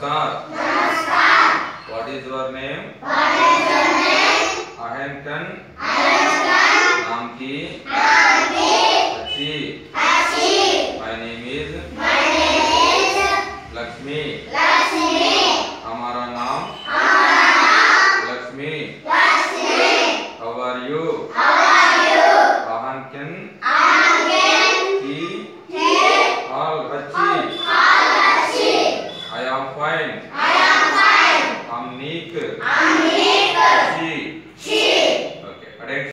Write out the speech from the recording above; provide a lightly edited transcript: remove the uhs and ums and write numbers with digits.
Namaskar. What is your name? Ahenkan. नाम की अच्छी. My name is Lakshmi. हमारा नाम Lakshmi. How are you? Ahenkan की all अच्छी. I am fine.